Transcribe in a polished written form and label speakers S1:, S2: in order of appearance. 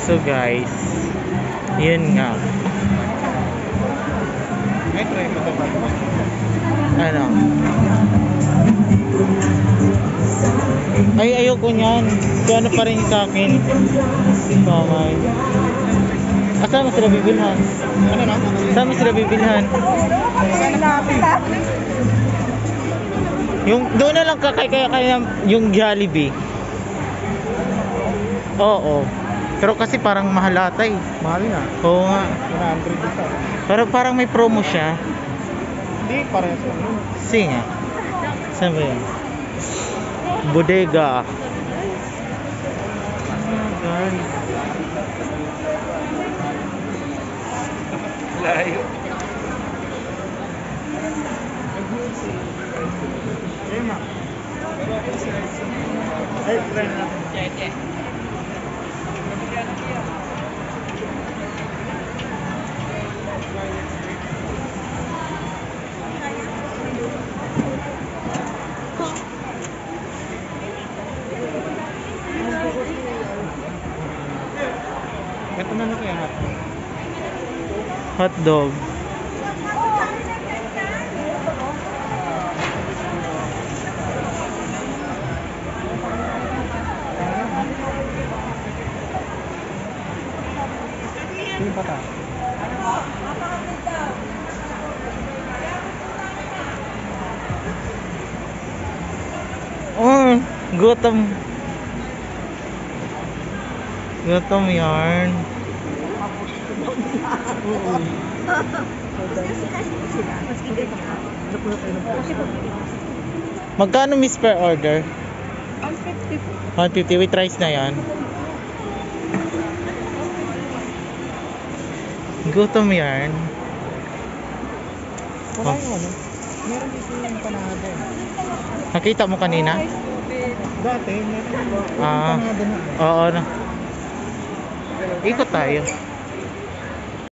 S1: So guys, yun nga.
S2: Ay, try mo ito.
S1: Ano? Ay, ayoko niyan. So ano pa rin sa akin? Kamay. Saan mo sila bibilhan?
S2: Ano na?
S1: Saan mo sila bibilhan? Yung doon na lang kaya yung Jollibee. Oo. Pero kasi parang mahal ata eh.
S2: Mahal nga.
S1: Oo nga.
S2: 100 isa.
S1: Pero parang may promo siya.
S2: Hindi, parehas lang.
S1: Sige nga. Saan ba yun? Bodega. Oh God.
S2: Layo. Ay, try na natin. Ito na na kaya hot.
S1: Hot dog.
S2: Hindi pa ta.
S1: Oh, gutom. Gutom yarn. Magkano miss per order?
S3: 150.
S1: 150 with rice na yan. Gutom yarn.
S2: Wala yung ano. Meron dito yung panada eh.
S1: Nakita mo kanina?
S2: Dati, meron yung
S1: Ah,
S2: panada na.
S1: oo na. Ikot tayo.